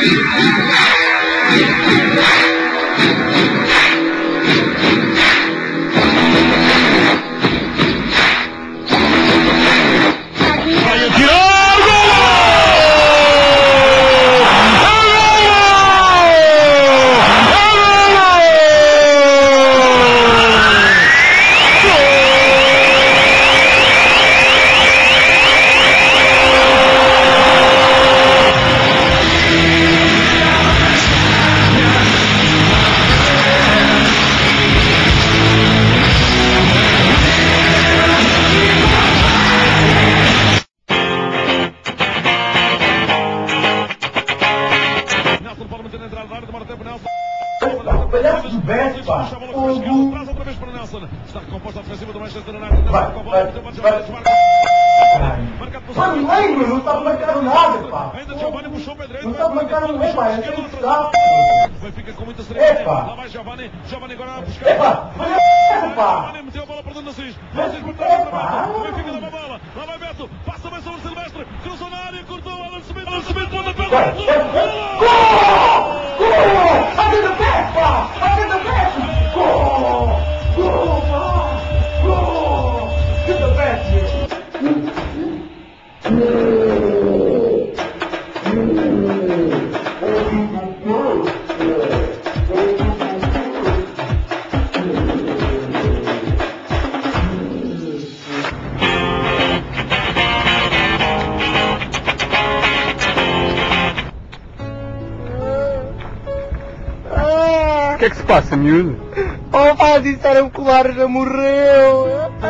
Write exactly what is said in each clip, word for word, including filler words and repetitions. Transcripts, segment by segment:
Palhaço de Beto, pá! Traz outra vez para Nelson. Está recomposta a defensiva do Manchester United. Vai, vai, vai! Mano, lembro, não está marcando nada, pá! Ainda Giovanni puxou o Pedreiro. Não está marcando ninguém, pá! É sem saco! Benfica com muita serenidade. Epa! Lá vai Giovanni. Giovanni agora a buscar. Epa! Olha, pá! Giovanni meteu a bola para dentro do Assis. Assis por trás para o Benfica leva a bola. Lá vai Beto. Passa bem sobre o Silvestre. Cruzou na área. Cortou a bola. Subindo. Subindo. Ponta pé. Gol! Gol! Abre do pé, pá! Abre do pé! Gol! Gol, pá! Gol! Get the best, O que é que se passa, miúdo? Oh pá, disseram que o Lara já morreu!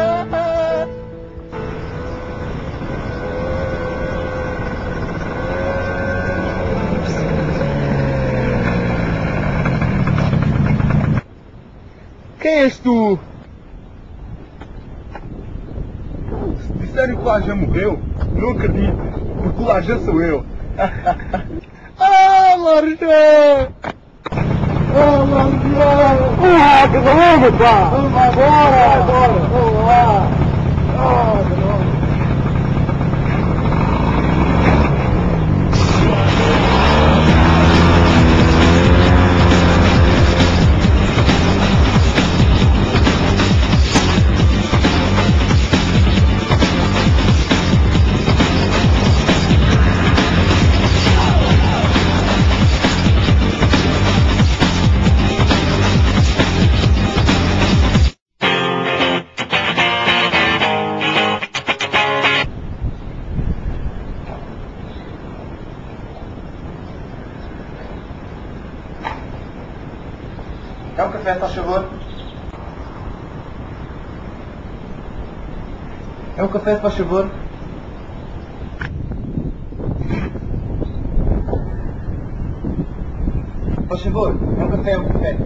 Quem és tu? Se disserem que o Lara já morreu, não acredito, porque o Lara já sou eu. Ah, Larjão! Ah, Larjão! Ah, que vamos, pá! Vamos embora! Vamos Vamos lá! Ah, droga! É um café, faz favor? É um café, faz favor? Faz favor, é um café, é um café.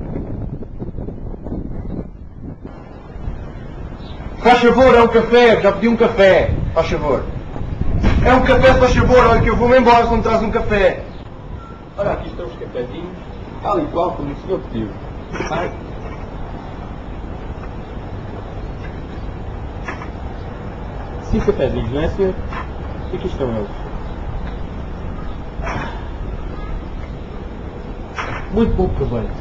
Faz favor, é um café, já pedi um café. Faz favor. É um café, faz favor, olha que eu vou-me embora se não traz um café. Olha, aqui estão os cafezinhos, tal e qual como o senhor pediu. Vai. Cinco cafezinhos, não é, senhor? E aqui estão eles. Muito bom proveito.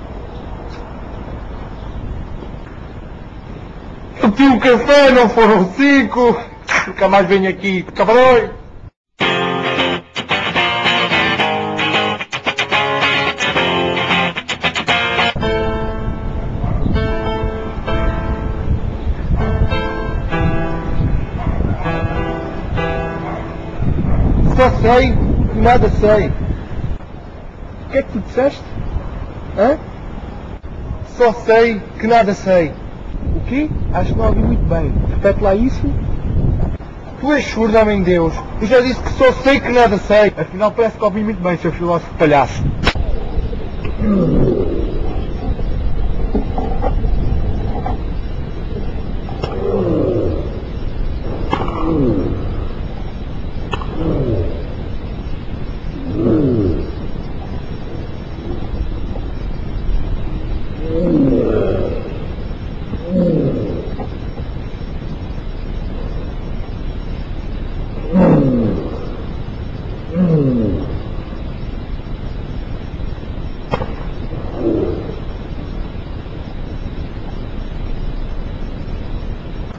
Eu pedi um café, não foram cinco! Nunca mais venho aqui, cabrões! Só sei que nada sei. O que é que tu disseste? Hã? Só sei que nada sei. O quê? Acho que não ouvi muito bem. Repete lá isso. Tu és surdo, homem de Deus. Eu já disse que só sei que nada sei. Afinal parece que ouvi muito bem, seu filósofo palhaço.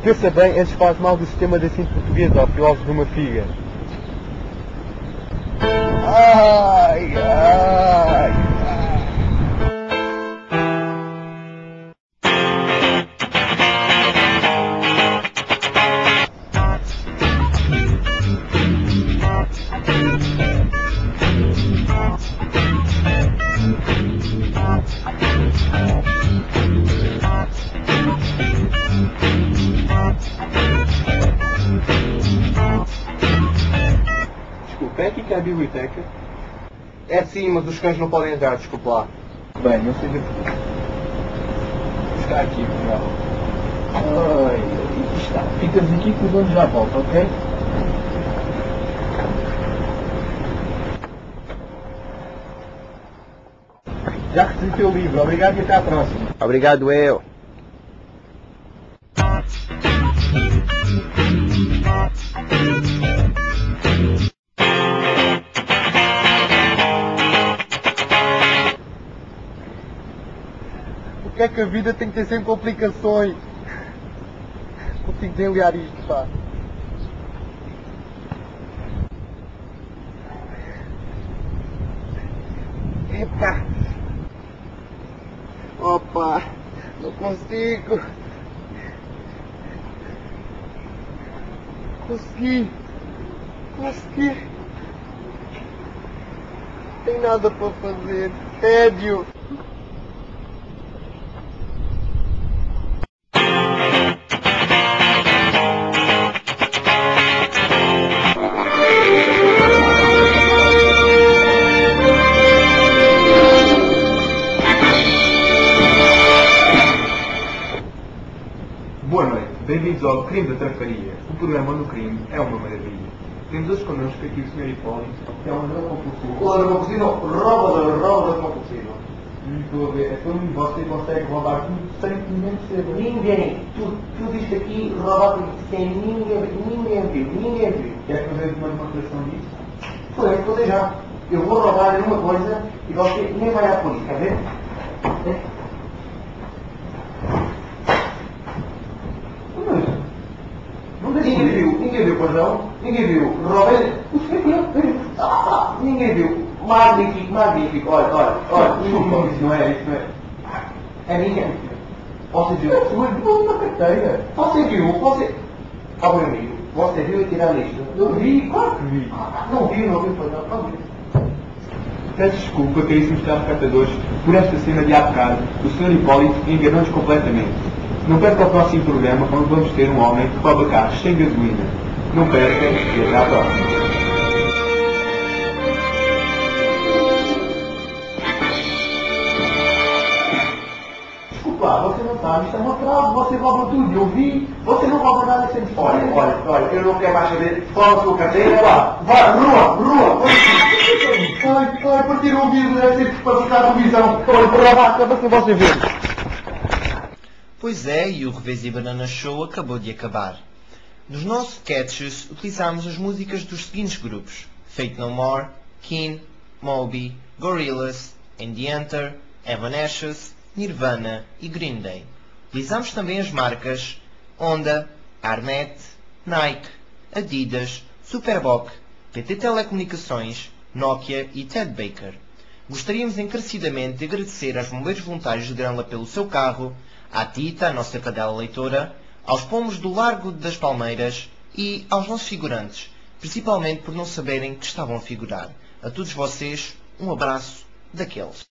Pensa bem antes faz mal do sistema de ensino português ao filósofo de uma figa. Ai, ai, ai. Desculpa, é aqui que é a biblioteca? É sim, mas os cães não podem entrar, desculpa lá. Bem, não seja... Está aqui, não. Ai, aqui está. Ficas aqui que o dono já volta, ok? Já recebi o teu livro, obrigado e até à próxima. Obrigado eu. Por que é que a vida tem que ter sempre complicações? Consigo desenliar isto, pá. Epá! Opa! Não consigo! Consegui! Consegui! Não tem nada para fazer! Tédio! Boa noite, bem-vindos ao Crime da Trafaria. O programa no crime é uma maravilha. Temos hoje connosco aqui o senhor Hipólito, que é um ladrão compulsivo. O ladrão compulsivo, roubador, roubador compulsivo. E estou a ver, é como você consegue roubar tudo sem que ninguém perceba. Ninguém, tudo, tudo isto aqui roubado sem ninguém, ninguém viu, ninguém viu. Quer fazer uma demonstração disso? Foi, vou fazer já. Eu vou roubar uma coisa e você nem vai à polícia, quer ver? É. Ninguém viu, ninguém viu, perdão, ninguém viu. Roubei, o senhor viu, ah, ninguém viu. Magnífico, magnífico, olha, olha, olha, desculpa, Isso não é, isso não é. é minha. Você viu, você viu uma carteira. Você viu, você... Ah, meu amigo, você viu eu tirar lixo? Eu vi, claro que vi. Não viu, não viu, perdão, não viu. Peço desculpa, caríssimos telespectadores, por esta cena de há bocado. O senhor Hipólito enganou-nos completamente. Não perca o próximo programa, onde vamos ter um homem que rouba carros sem gasolina. Não perca e até à próxima. Desculpa, você não sabe, isto é uma fraude, você rouba tudo, eu vi, você não rouba nada sem dizer. Olha, olha, olha, eu não quero mais saber, fala a sua carteira, vá, vá, rua, rua, ai, ai, partir o vidro, deve ser para ficar a televisão, olha, para lá, acaba sem você ver. Pois é, e o Revés e Banana Show acabou de acabar. Nos nossos sketches utilizámos as músicas dos seguintes grupos: Fate No More, Keane, Moby, Gorillaz, And The Enter, Evanescence, Nirvana e Green Day. Utilizámos também as marcas Honda, Arnett, Nike, Adidas, Superboc, P T Telecomunicações, Nokia e Ted Baker. Gostaríamos encarecidamente de agradecer aos bombeiros voluntários de Grândola pelo seu carro, à Tita, a nossa cadela leitora, aos pomos do Largo das Palmeiras e aos nossos figurantes, principalmente por não saberem que estavam a figurar. A todos vocês, um abraço daqueles.